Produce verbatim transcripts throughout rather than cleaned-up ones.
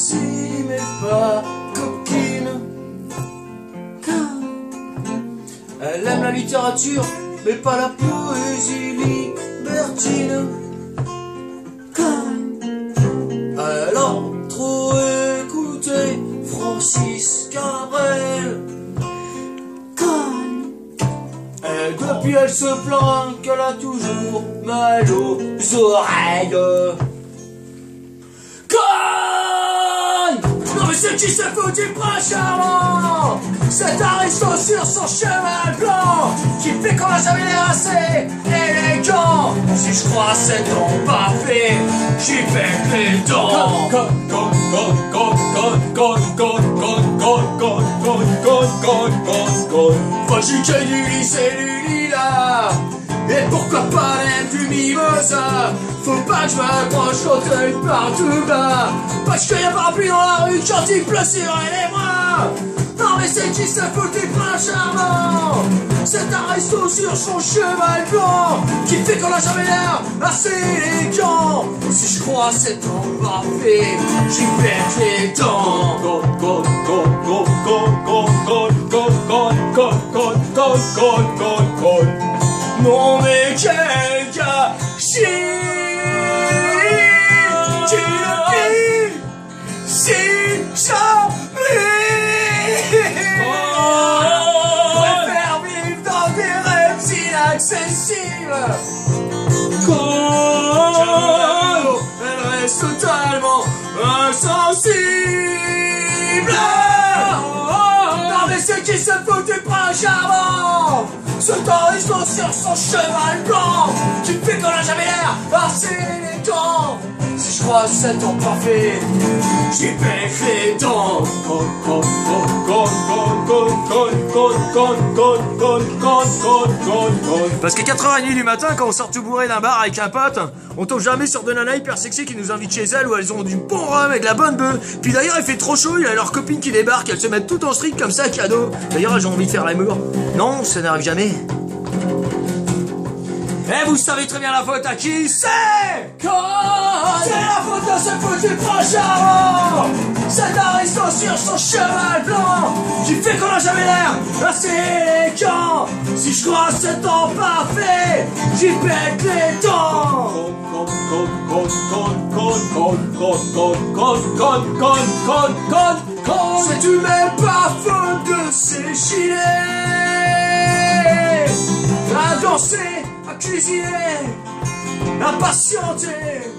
aussi, mais pas coquine. Elle aime la littérature, mais pas la poésie libertine. Elle a trop écouté Francis Cabrel. Et depuis elle se plaint qu'elle a toujours mal aux oreilles. Conne! Non mais c'est qui se fout du prince charmant? Cet aristo sur son cheval blanc qui fait qu'on a jamais l'air assez élégant. Si je crois c'est ton parfait, j'y pète les dents. Conne, conne, conne, conne, conne, conne, conne, conne, conne, conne, conne, conne, conne, conne. Faut que du lycée du lilas. Et pourquoi pas même du mimosa. Faut pas que je m'accroche au œil partout bas. Parce qu'il y a parapluie dans la rue quand il pleut sur les bras. Non mais c'est qui se fout du prince charmant? C'est un resto sur son cheval blanc qui fait qu'on a jamais l'air assez élégant. Si je crois c'est ton parfait, j'y pète les dents. Conne, conne, conne, conne, conne, conne, conne, conne, conne, conne, conne, conne, conne, conne. Non mais quel gars si tu le vis, si j'oublie. Préfère vivre dans des rêves inaccessibles. Quand elle reste totalement insensible. Non mais c'est qui se fout du prince charmant? Ce touriste sur son cheval blanc qui fait qu'on a jamais l'air assez élégant. Si je crois que c'est ton parfait, j'y pète les dents. Conne, conne, conne, conne, conne, conne, conne, conne, conne, conne, conne, conne, conne. Parce qu'à quatre heures trente du matin, quand on sort tout bourré d'un bar avec un pote, on tombe jamais sur deux nanas hyper sexy qui nous invitent chez elles où elles ont du bon rhum et de la bonne bœuf. Puis d'ailleurs, il fait trop chaud, il y a leurs copines qui débarquent, elles se mettent toutes en strip comme ça, cadeau. D'ailleurs, elles ont envie de faire l'amour. Non, ça n'arrive jamais. Et vous savez très bien la faute à qui c'est? C'est la faute de ce foutu prince charmant. Cet aristo sur son cheval blanc qui fait qu'on a jamais l'air assez élégant. Si je crois c'est ton parfait, j'y pète les dents. C'est tout même pas faute de ces gilets. À danser, à cuisiner, à patienter,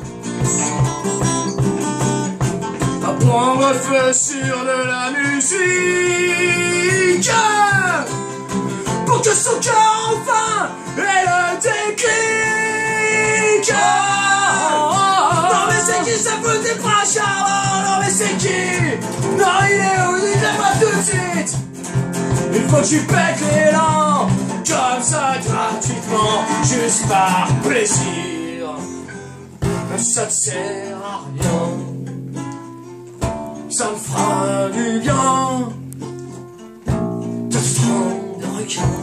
à prendre feu sur de la musique, pour que son cœur enfin ait le déclic. Non mais c'est qui ça fout des princes charmants? Non mais c'est qui? Non il est où? Il est pas tout de suite. Il faut que tu pètes les dents. Comme ça gratuitement, juste par plaisir. Ça ne sert à rien, ça me fera du bien de prendre de requin.